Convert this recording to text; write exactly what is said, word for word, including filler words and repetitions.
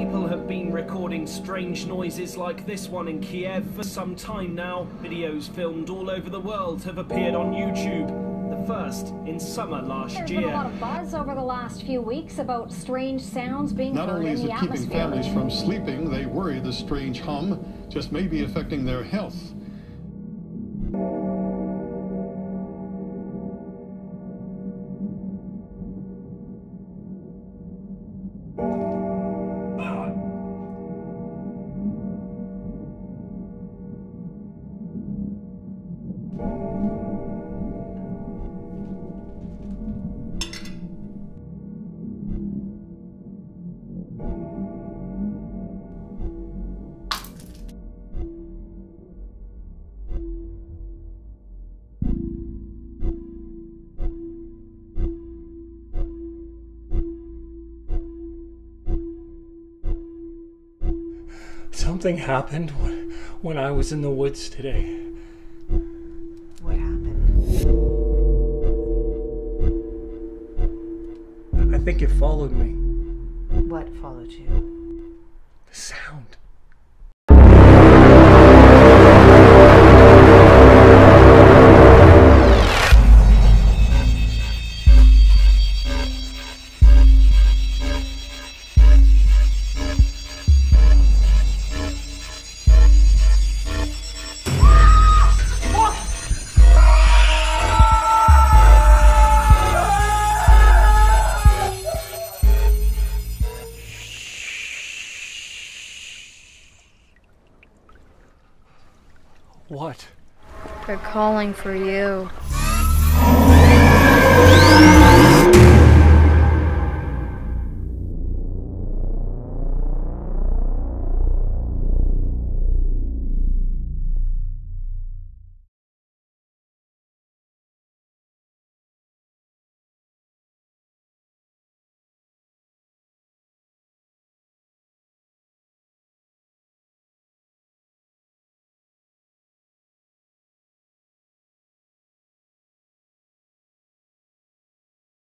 People have been recording strange noises like this one in Kiev for some time now. Videos filmed all over the world have appeared on YouTube. The first in summer last There's year. There's been a lot of buzz over the last few weeks about strange sounds being Not heard only in is the it keeping atmosphere. families from sleeping, they worry the strange hum just may be affecting their health. Something happened when, when I was in the woods today. What happened? I think it followed me. What followed you? The sound. What? They're calling for you.